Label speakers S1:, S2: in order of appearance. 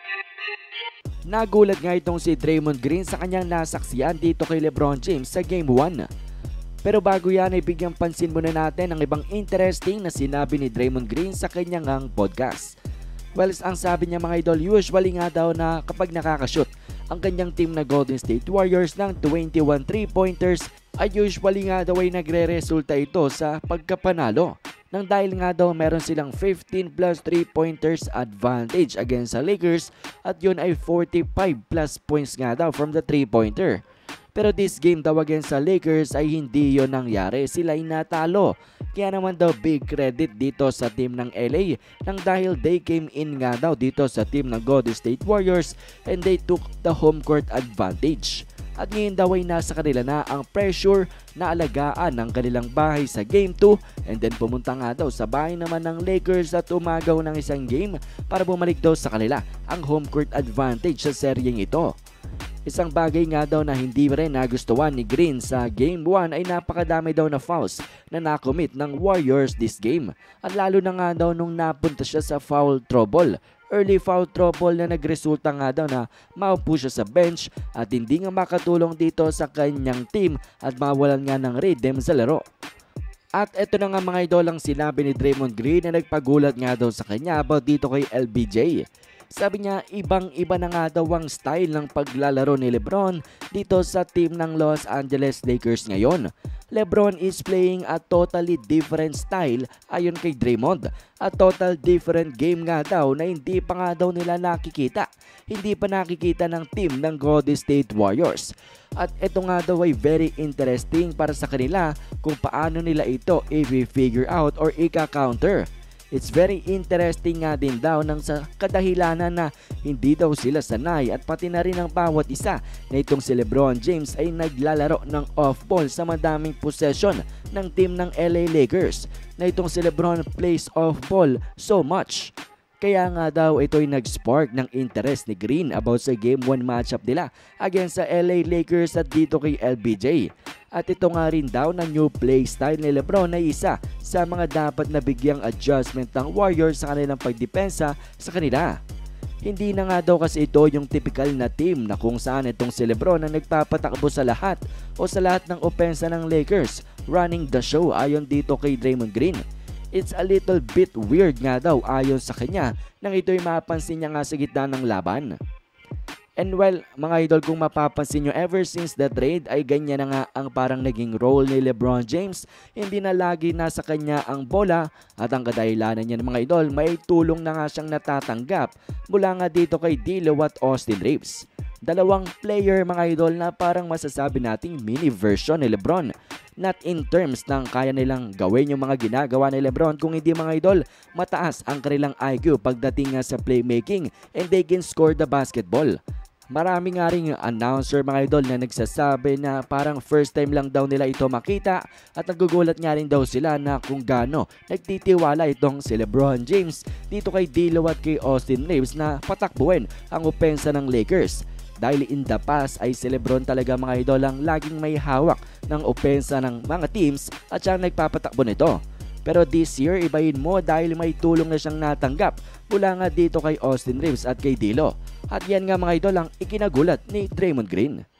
S1: Nagulat nga itong si Draymond Green sa kanyang nasaksiyan dito kay LeBron James sa Game 1. Pero bago yan ay bigyang pansin muna natin ang ibang interesting na sinabi ni Draymond Green sa kanyang podcast. Well, ang sabi niya mga idol, usually nga daw na kapag nakakashoot ang kanyang team na Golden State Warriors ng 21 3-pointers ay usually nga daw ay nagre-resulta ito sa pagkapanalo. Nang dahil nga daw meron silang 15 plus 3-pointers advantage against sa Lakers at yun ay 45 plus points nga daw from the 3-pointer. Pero this game daw against sa Lakers ay hindi yon nangyari, sila ay natalo. Kaya naman daw big credit dito sa team ng LA nang dahil they came in nga daw dito sa team ng Golden State Warriors and they took the home court advantage. At ngayon daw ay nasa kanila na ang pressure na alagaan ng kanilang bahay sa Game 2 and then pumunta nga daw sa bahay naman ng Lakers at umagaw ng isang game para bumalik daw sa kanila ang home court advantage sa seryeng ito. Isang bagay nga daw na hindi rin nagustuhan ni Green sa Game 1 ay napakadami daw na fouls na nakomit ng Warriors this game. At lalo na nga daw nung napunta siya sa foul trouble. Early foul trouble na nagresulta nga daw na maupo siya sa bench at hindi nga makatulong dito sa kanyang team at mawalan nga ng rhythm sa laro. At eto na nga mga idol ang sinabi ni Draymond Green na nagpagulat nga daw sa kanya about dito kay LBJ. Sabi niya ibang-iba na nga daw ang style ng paglalaro ni LeBron dito sa team ng Los Angeles Lakers ngayon. LeBron is playing a totally different style ayon kay Draymond. A total different game nga daw na hindi pa nga daw nila nakikita. Hindi pa nakikita ng team ng Golden State Warriors. At ito nga daw ay very interesting para sa kanila kung paano nila ito i-figure out or i-counter. It's very interesting nga din daw nang sa kadahilanan na hindi daw sila sanay at pati na rin ang bawat isa na itong si LeBron James ay naglalaro ng off-ball sa madaming possession ng team ng LA Lakers na itong si LeBron plays off-ball so much. Kaya nga daw ito ay nag-spark ng interest ni Green about sa Game 1 matchup nila against sa LA Lakers at dito kay LBJ. At ito nga rin daw na new play style ni LeBron na isa sa mga dapat na bigyang adjustment ng Warriors sa kanilang pagdepensa sa kanila. Hindi na nga daw kasi ito yung typical na team na kung saan itong si LeBron ang nagpapatakbo sa lahat o sa lahat ng opensa ng Lakers, running the show ayon dito kay Draymond Green. It's a little bit weird nga daw ayon sa kanya nang ito'y mapansin niya nga sa gitna ng laban. And well, mga idol, kung mapapansin nyo, ever since the trade ay ganyan na nga ang parang naging role ni LeBron James. Hindi na lagi nasa kanya ang bola at ang kadahilanan niya ng mga idol, may tulong na nga siyang natatanggap mula nga dito kay D'Lo at Austin Reeves. Dalawang player mga idol na parang masasabi nating mini version ni LeBron. Not in terms ng kaya nilang gawin yung mga ginagawa ni LeBron, kung hindi mga idol, mataas ang kanilang IQ pagdating nga sa playmaking and they can score the basketball. Marami nga rin announcer mga idol na nagsasabi na parang first time lang daw nila ito makita at nagugulat nga rin daw sila na kung gaano nagtitiwala itong si LeBron James dito kay D'Lo at kay Austin Reeves na patakbuhin ang opensa ng Lakers. Dahil in the past ay si LeBron talaga mga idol ang laging may hawak ng opensa ng mga teams at siyang nagpapatakbo nito. Pero this year, ibahin mo dahil may tulong na siyang natanggap mula nga dito kay Austin Reeves at kay D'Lo. At yan nga mga idol ang ikinagulat ni Draymond Green.